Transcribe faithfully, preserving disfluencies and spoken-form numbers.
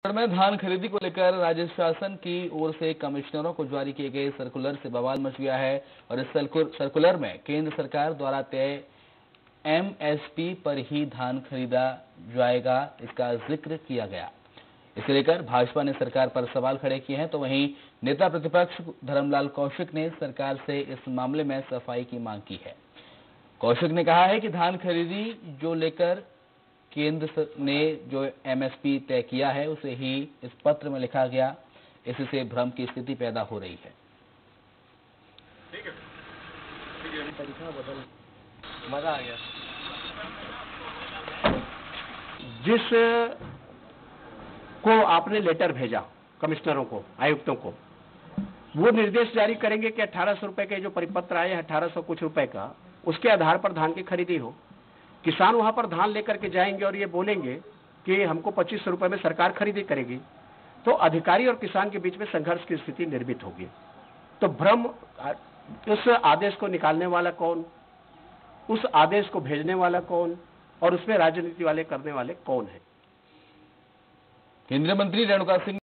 में धान खरीदी को लेकर राज्य शासन की ओर से कमिश्नरों को जारी किए गए सर्कुलर से बवाल मच गया है और इस सर्कुलर में केंद्र सरकार द्वारा तय एमएसपी पर ही धान खरीदा जाएगा, इसका जिक्र किया गया। इसे लेकर भाजपा ने सरकार पर सवाल खड़े किए हैं, तो वहीं नेता प्रतिपक्ष धर्मलाल कौशिक ने सरकार से इस मामले में सफाई की मांग की है। कौशिक ने कहा है कि धान खरीदी जो लेकर केंद्र ने जो एमएसपी तय किया है उसे ही इस पत्र में लिखा गया, इससे भ्रम की स्थिति पैदा हो रही है। ठीक है, ठीक है, तरीका बदल मजा आ गया। जिस को आपने लेटर भेजा कमिश्नरों को, आयुक्तों को, वो निर्देश जारी करेंगे कि अठारह सौ रुपए के जो परिपत्र आए अठारह सौ कुछ रुपए का, उसके आधार पर धान की खरीदी हो। किसान वहां पर धान लेकर के जाएंगे और ये बोलेंगे कि हमको पच्चीस सौ रुपए में सरकार खरीदी करेगी, तो अधिकारी और किसान के बीच में संघर्ष की स्थिति निर्मित होगी। तो भ्रम, उस आदेश को निकालने वाला कौन, उस आदेश को भेजने वाला कौन और उसमें राजनीति वाले करने वाले कौन है। केंद्रीय मंत्री रेणुका सिंह